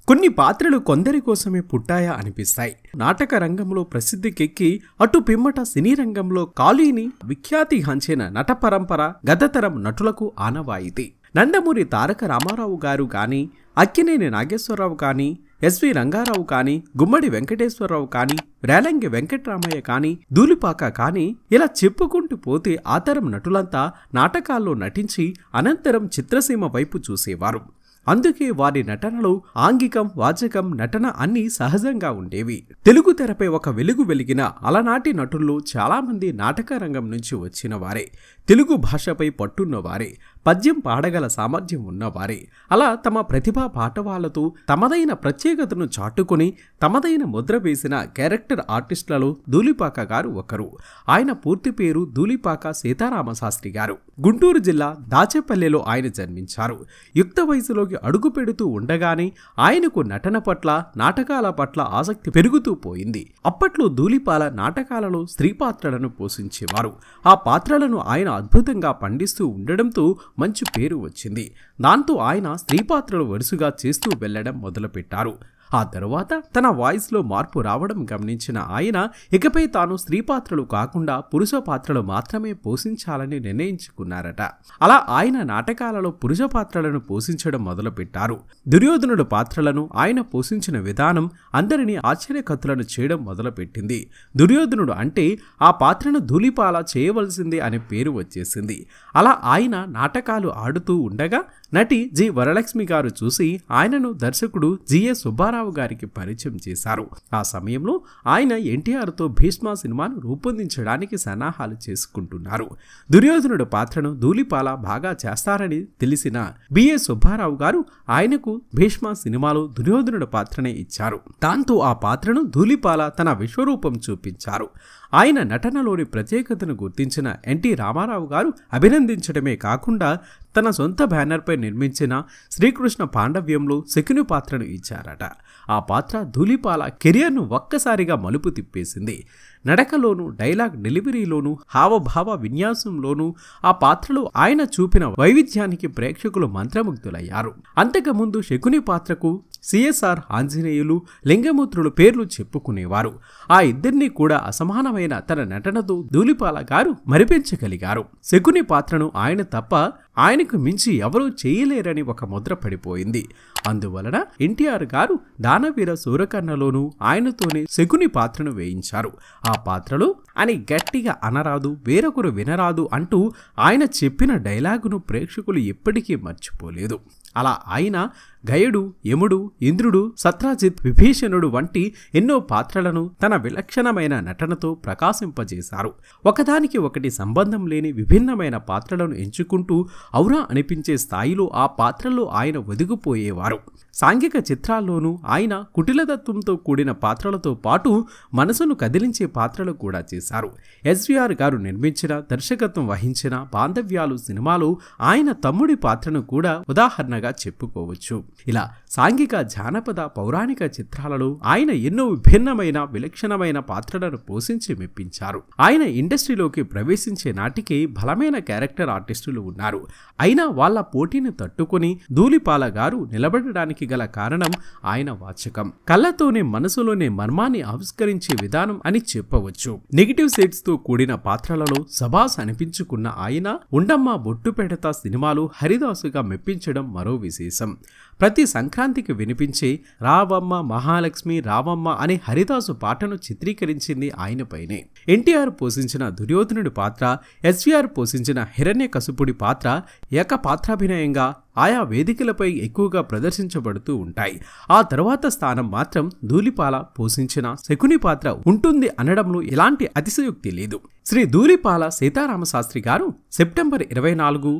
కొన్ని పాత్రలు కొందరి కోసమే పుట్టాయా అనిపిస్తాయి. నాటక రంగంలో ప్రసిద్ధికెక్కి అటు పిమ్మట సినీ రంగంలో కాళీని విఖ్యాతి హంచిన నట పరంపర గతతరం నటులకు ఆనవాయితీ. నందమూరి తారక రామారావు గారు కానీ, అక్కినేని నాగేశ్వరరావు కానీ, ఎస్వి రంగారావు కానీ, గుమ్మడి వెంకటేశ్వరరావు కానీ, రేలంగి వెంకట్రామయ్య కానీ, ధూళిపాక కానీ ఇలా చెప్పుకుంటూ పోతే ఆ తరం నటులంతా నాటకాల్లో నటించి అనంతరం చిత్రసీమ వైపు చూసేవారు. అందుకే వారి నటనలో ఆంగికం, వాచకం, నటన అన్నీ సహజంగా ఉండేవి. తెలుగు తెరపై ఒక వెలుగు వెలిగిన అలనాటి నటుల్లో చాలామంది నాటక రంగం నుంచి వచ్చిన వారే, తెలుగు భాషపై పట్టున్నవారే, పద్యం పాడగల సామర్థ్యం ఉన్నవారే. అలా తమ ప్రతిభా పాటవాళ్లతో తమదైన ప్రత్యేకతను చాటుకుని తమదైన ముద్ర వేసిన క్యారెక్టర్ ఆర్టిస్టులలో ధూళిపాక గారు ఒకరు. ఆయన పూర్తి పేరు ధూళిపాల సీతారామ శాస్త్రి గారు. గుంటూరు జిల్లా దాచేపల్లెలో ఆయన జన్మించారు. యుక్త వయసులోకి అడుగు పెడుతూ ఉండగానే ఆయనకు నటన పట్ల, నాటకాల పట్ల ఆసక్తి పెరుగుతూ పోయింది. అప్పట్లో ధూళిపాల నాటకాలలో స్త్రీ పాత్రలను పోషించేవారు. ఆ పాత్రలను ఆయన అద్భుతంగా పండిస్తూ ఉండడంతో మంచి పేరు వచ్చింది. దాంతో ఆయన స్త్రీ పాత్రలు వరుసగా చేస్తూ వెళ్లడం మొదలుపెట్టారు. ఆ తరువాత తన వాయిస్లో మార్పు రావడం గమనించిన ఆయన ఇకపై తాను స్త్రీ పాత్రలు కాకుండా పురుష పాత్రలు మాత్రమే పోషించాలని నిర్ణయించుకున్నారట. అలా ఆయన నాటకాలలో పురుష పాత్రలను పోషించడం మొదలుపెట్టారు. దుర్యోధనుడు పాత్రలను ఆయన పోషించిన విధానం అందరినీ ఆశ్చర్యకత్తులను చేయడం మొదలుపెట్టింది. దుర్యోధనుడు అంటే ఆ పాత్రను ధూళిపాల చేయవలసిందే అనే పేరు వచ్చేసింది. అలా ఆయన నాటకాలు ఆడుతూ ఉండగా నటి జి వరలక్ష్మి గారు చూసి ఆయనను దర్శకుడు జిఎస్ సుబ్బారావు గారికి పరిచయం చేశారు. ఆ సమయంలో ఆయన ఎన్టీఆర్తో భీష్మ సినిమాను రూపొందించడానికి సన్నాహాలు చేసుకుంటున్నారు. దుర్యోధనుడు పాత్రను ధూళిపాల బాగా చేస్తారని తెలిసిన బిఎస్ సుబ్బారావు గారు ఆయనకు భీష్మ సినిమాలో దుర్యోధనుడు పాత్రనే ఇచ్చారు. దాంతో ఆ పాత్రను ధూళిపాల తన విశ్వరూపం చూపించారు. ఆయన నటనలోని ప్రత్యేకతను గుర్తించిన ఎన్టీ రామారావు గారు అభినందించడమే కాకుండా తన సొంత బ్యానర్పై నిర్మించిన శ్రీకృష్ణ పాండవ్యంలో శకుని పాత్రను ఇచ్చారట. ఆ పాత్ర ధూళిపాల కెరియర్ను ఒక్కసారిగా మలుపు తిప్పేసింది. నడకలోనూ, డైలాగ్ డెలివరీలోనూ, హావభావ విన్యాసంలోనూ ఆ పాత్రలో ఆయన చూపిన వైవిధ్యానికి ప్రేక్షకులు మంత్రముగ్ధులయ్యారు. అంతకుముందు శకుని పాత్రకు సిఎస్ఆర్ ఆంజనేయులు, లింగమూత్రులు పేర్లు చెప్పుకునేవారు. ఆ ఇద్దరినీ కూడా అసమానమైన తన నటనతో ధూళిపాల గారు మరిపించగలిగారు. శకుని పాత్రను ఆయన తప్ప ఆయనకు మించి ఎవరూ చేయలేరని ఒక ముద్ర పడిపోయింది. అందువలన ఎన్టీఆర్ గారు దానవీర సూరకర్ణలోనూ ఆయనతోనే శకుని పాత్రను వేయించారు. ఆ పాత్రలో అని గట్టిగా అనరాదు, వేరొకరు వినరాదు అంటూ ఆయన చెప్పిన డైలాగును ప్రేక్షకులు ఎప్పటికీ మర్చిపోలేదు. అలా ఆయన గయుడు, యముడు, ఇంద్రుడు, సత్రాజిత్, విభీషణుడు వంటి ఎన్నో పాత్రలను తన విలక్షణమైన నటనతో ప్రకాశింపజేశారు. ఒకదానికి ఒకటి సంబంధం లేని విభిన్నమైన పాత్రలను ఎంచుకుంటూ ఔరా అనిపించే స్థాయిలో ఆ పాత్రల్లో ఆయన ఒదిగిపోయేవారు. సాంఘిక చిత్రాల్లోనూ ఆయన కుటిలతత్వంతో కూడిన పాత్రలతో పాటు మనసును కదిలించే పాత్రలు కూడా చేశారు. ఎస్వీఆర్ గారు నిర్మించిన, దర్శకత్వం వహించిన బాంధవ్యాలు సినిమాలో ఆయన తమ్ముడి పాత్రను కూడా ఉదాహరణగా చెప్పుకోవచ్చు. ఇలా సాంఘిక, జానపద, పౌరాణిక చిత్రాలలో ఆయన ఎన్నో విభిన్నమైన, విలక్షణమైన పాత్రలను పోషించి మెప్పించారు. ఆయన ఇండస్ట్రీలోకి ప్రవేశించే నాటికే బలమైన క్యారెక్టర్ ఆర్టిస్టులు ఉన్నారు. అయినా వాళ్ళ పోటీని తట్టుకుని ధూళిపాల గారు నిలబడడానికి గల కారణం ఆయన వాచకం. కళ్ళతోనే మనసులోనే మర్మాన్ని ఆవిష్కరించే విధానం అని చెప్పవచ్చు. నెగిటివ్ సెట్స్ తో కూడిన పాత్రలలో సబాస్ అనిపించుకున్న ఆయన ఉండమ్మ బొట్టు పెడతా సినిమాలో హరిదాసుగా మెప్పించడం మరో విశేషం. ప్రతి సంక్రాంతికి వినిపించే రావమ్మ మహాలక్ష్మి రావమ్మ అనే హరిదాసు పాటను చిత్రీకరించింది ఆయనపైనే. ఎన్టీఆర్ పోషించిన దుర్యోధనుడి పాత్ర, ఎస్వీఆర్ పోషించిన హిరణ్యకశిపుడి పాత్ర ఏకపాత్రాభినయంగా ఆయా వేదికలపై ఎక్కువగా ప్రదర్శించబడుతూ ఉంటాయి. ఆ తర్వాత స్థానం మాత్రం ధూళిపాల పోషించిన శకుని పాత్ర ఉంటుంది అనడంలో ఎలాంటి అతిశయోక్తి లేదు. శ్రీ ధూళిపాల సీతారామ శాస్త్రి గారు సెప్టెంబర్ 24,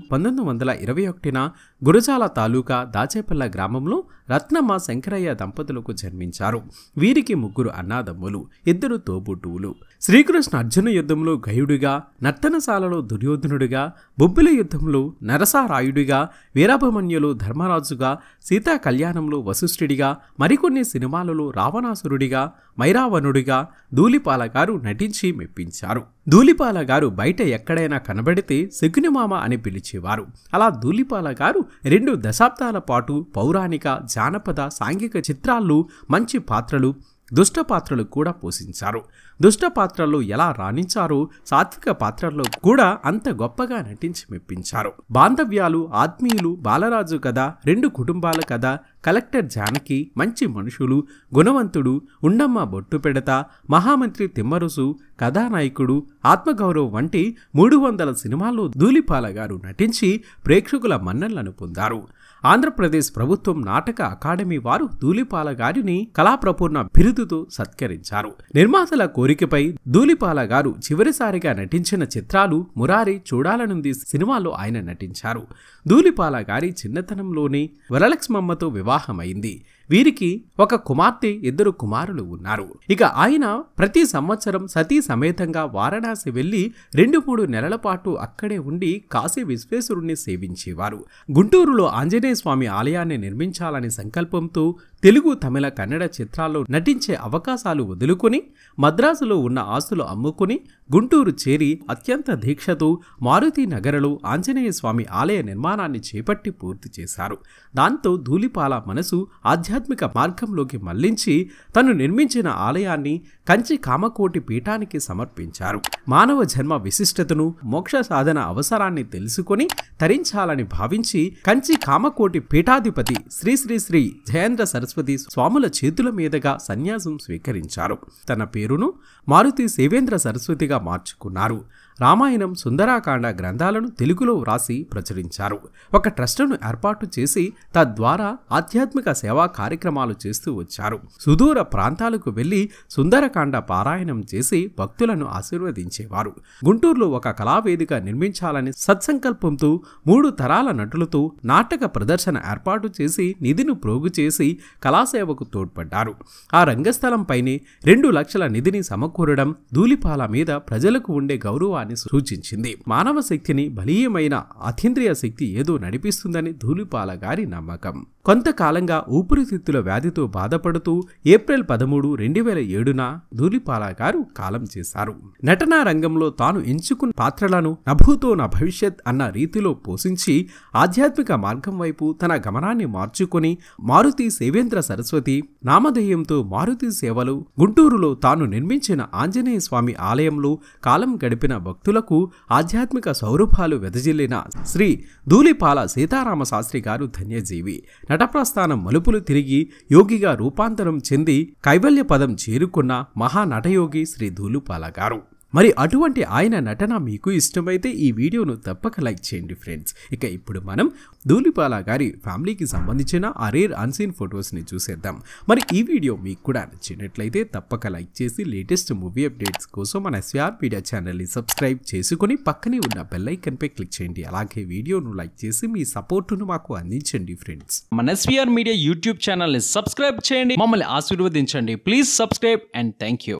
1921న గురజాల తాలూకా దాచేపల్ల గ్రామంలో రత్నమ్మ శంకరయ్య దంపతులకు జన్మించారు. వీరికి 3 అన్నాదమ్ములు, 2 తోబుట్టువులు. శ్రీకృష్ణ అర్జున యుద్ధంలో గయుడిగా, నర్తనశాలలో దుర్యోధనుడిగా, బొబ్బిలి యుద్ధంలో నరసారాయుడిగా, వీర వల్లభమన్యులు ధర్మరాజుగా, సీతా కళ్యాణంలో వశిష్ఠుడిగా, మరికొన్ని సినిమాలలో రావణాసురుడిగా, మైరావణుడిగా ధూళిపాల గారు నటించి మెప్పించారు. ధూళిపాల గారు బయట ఎక్కడైనా కనబడితే శకునిమామ అని పిలిచేవారు. అలా ధూళిపాల గారు 2 దశాబ్దాల పాటు పౌరాణిక, జానపద, సాంఘిక చిత్రాల్లో మంచి పాత్రలు, దుష్ట పాత్రలు కూడా పోషించారు. దుష్ట పాత్రల్లో ఎలా రాణించారో సాత్విక పాత్రల్లో కూడా అంత గొప్పగా నటించి మెప్పించారు. బాంధవ్యాలు, ఆత్మీయులు, బాలరాజు కథ, 2 కుటుంబాల కథ, కలెక్టర్ జానకి, మంచి మనుషులు, గుణవంతుడు, ఉండమ్మ బొట్టు పెడత, మహామంత్రి తిమ్మరుసు, కథానాయకుడు, ఆత్మగౌరవం వంటి 300 సినిమాల్లో ధూళిపాల గారు నటించి ప్రేక్షకుల మన్ననలను పొందారు. ఆంధ్రప్రదేశ్ ప్రభుత్వం నాటక అకాడమీ వారు ధూళిపాల గారిని కళాప్రపూర్ణ బిరుదుతో సత్కరించారు. నిర్మాతల కోరికపై ధూళిపాల గారు చివరిసారిగా నటించిన చిత్రాలు మురారి, చూడాలనుంది సినిమాలో ఆయన నటించారు. ధూళిపాల గారి చిన్నతనంలోనే వరలక్ష్మమ్మతో వివాహమైంది. వీరికి ఒక కుమార్తె, 2 కుమారులు ఉన్నారు. ఇక ఆయన ప్రతి సంవత్సరం సతీ సమేతంగా వారణాసి వెళ్లి 2-3 నెలల పాటు అక్కడే ఉండి కాశీ విశ్వేశ్వరుణ్ణి సేవించేవారు. గుంటూరులో ఆంజనేయ స్వామి ఆలయాన్ని నిర్మించాలనే సంకల్పంతో తెలుగు, తమిళ, కన్నడ చిత్రాల్లో నటించే అవకాశాలు వదులుకొని మద్రాసులో ఉన్న ఆస్తులు అమ్ముకుని గుంటూరు చేరి అత్యంత దీక్షతో మారుతి నగరలో ఆంజనేయ స్వామి ఆలయ నిర్మాణాన్ని చేపట్టి పూర్తి చేశారు. దాంతో ధూళిపాల మనసు ఆధ్యాత్మిక మార్గంలోకి మళ్లించి తను నిర్మించిన ఆలయాన్ని కంచి కామకోటి పీఠానికి సమర్పించారు. మానవ జన్మ విశిష్టతను, మోక్ష సాధన అవసరాన్ని తెలుసుకొని తరించాలని భావించి కంచి కామకోటి పీఠాధిపతి శ్రీ శ్రీ శ్రీ జయేంద్ర సరస్వతి స్వాముల చేతుల మీదుగా సన్యాసం స్వీకరించారు. తన పేరును మారుతి సేవేంద్ర సరస్వతిగా మార్చుకున్నారు. రామాయణం, సుందరాకాండ గ్రంథాలను తెలుగులో వ్రాసి ప్రచురించారు. ఒక ట్రస్టును ఏర్పాటు చేసి తద్వారా ఆధ్యాత్మిక సేవా కార్యక్రమాలు చేస్తూ వచ్చారు. సుదూర ప్రాంతాలకు వెళ్లి సుందరకాండ పారాయణం చేసి భక్తులను ఆశీర్వదించేవారు. గుంటూరులో ఒక కళావేదిక నిర్మించాలని సత్సంకల్పంతో 3 తరాల నటులతో నాటక ప్రదర్శన ఏర్పాటు చేసి నిధిని ప్రోగు చేసి కళాసేవకు తోడ్పడ్డారు. ఆ రంగస్థలంపైనే 2 లక్షల నిధిని సమకూరడం ధూళిపాల మీద ప్రజలకు ఉండే గౌరవాన్ని సూచించింది. మానవ శక్తిని బలీయమైన అతీంద్రియ శక్తి ఏదో నడిపిస్తుందని ధూళిపాల గారి నమ్మకం. కొంతకాలంగా ఊపిరితిత్తుల వ్యాధితో బాధపడుతూ ఏప్రిల్ 13, 2007న ధూళిపాల గారు కాలం చేశారు. నటనా రంగంలో తాను ఎంచుకున్న పాత్రలను నభూతో నా భవిష్యత్ అన్న రీతిలో పోషించి ఆధ్యాత్మిక మార్గం వైపు తన గమనాన్ని మార్చుకొని మారుతి సేవేంద్ర సరస్వతి నామధేయంతో మారుతి సేవలు, గుంటూరులో తాను నిర్మించిన ఆంజనేయ స్వామి ఆలయంలో కాలం గడిపిన భక్తులకు ఆధ్యాత్మిక సౌరభాలు వెదజిల్లిన శ్రీ ధూళిపాల సీతారామ శాస్త్రి గారు ధన్యజీవి. నటప్రస్థానం మలుపులు తిరిగి యోగిగా రూపాంతరం చెంది కైవల్య పదం చేరుకున్న మహానటయోగి శ్రీ ధూళిపాల గారు. మరి అటువంటి ఆయన నటన మీకు ఇష్టమైతే ఈ వీడియోను తప్పక లైక్ చేయండి ఫ్రెండ్స్. ఇక ఇప్పుడు మనం ధూళిపాల గారి ఫ్యామిలీకి సంబంధించిన ఆ రేర్ అన్సీన్ ఫొటోస్ని చూసేద్దాం. మరి ఈ వీడియో మీకు కూడా నచ్చినట్లయితే తప్పక లైక్ చేసి లేటెస్ట్ మూవీ అప్డేట్స్ కోసం మన SVR మీడియా ఛానల్ని సబ్స్క్రైబ్ చేసుకుని పక్కనే ఉన్న బెల్ ఐకాన్పై క్లిక్ చేయండి. అలాగే వీడియోను లైక్ చేసి మీ సపోర్టును మాకు అందించండి ఫ్రెండ్స్. మన SVR మీడియా యూట్యూబ్ ఛానల్ని సబ్స్క్రైబ్ చేయండి, మమ్మల్ని ఆశీర్వదించండి. Please subscribe and thank you.